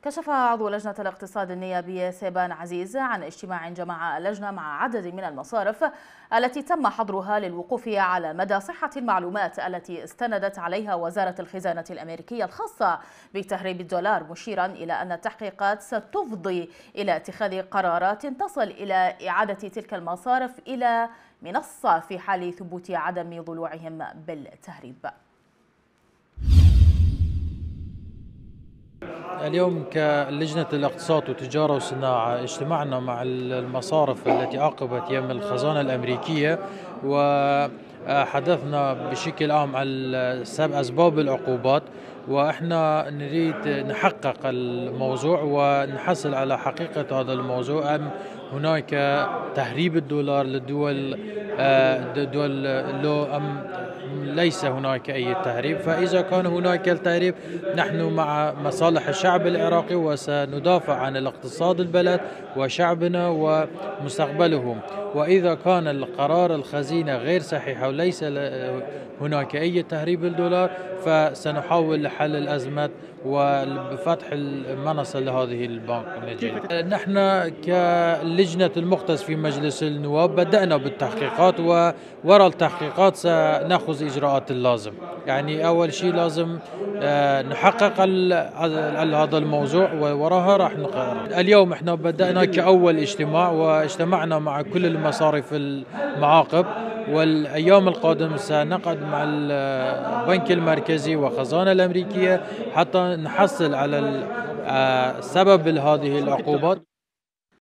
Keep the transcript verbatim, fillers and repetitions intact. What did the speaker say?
كشف عضو لجنة الاقتصاد النيابية سيبان عزيز عن اجتماع جمع اللجنة مع عدد من المصارف التي تم حظرها للوقوف على مدى صحة المعلومات التي استندت عليها وزارة الخزانة الأمريكية الخاصة بتهريب الدولار، مشيرا إلى أن التحقيقات ستفضي إلى اتخاذ قرارات تصل إلى إعادة تلك المصارف إلى منصة في حال ثبوت عدم ضلوعهم بالتهريب. اليوم كلجنة الاقتصاد والتجارة والصناعة اجتمعنا مع المصارف التي عاقبت يم الخزانة الأمريكية، وحدثنا بشكل عام عن أسباب العقوبات، وإحنا نريد نحقق الموضوع ونحصل على حقيقة هذا الموضوع. أم هناك تهريب الدولار للدول دول لو أم ليس هناك أي تهريب؟ فإذا كان هناك التهريب نحن مع مصالح الشعب العراقي وسندافع عن الاقتصاد البلد وشعبنا ومستقبلهم. وإذا كان القرار الخزينة غير صحيحة وليس هناك أي تهريب الدولار فسنحاول حل الأزمة وفتح المنصة لهذه البنك. نحن كلجنة المختص في مجلس النواب بدأنا بالتحقيقات، ووراء التحقيقات سنأخذ إجراءات اللازم. يعني أول شيء لازم نحقق هذا الموضوع ووراها راح نقرر. اليوم احنا بدأنا كأول اجتماع واجتمعنا مع كل المصارف المعاقب، والأيام القادمة سنقعد مع البنك المركزي والخزانة الأمريكية حتى نحصل على سبب هذه العقوبات.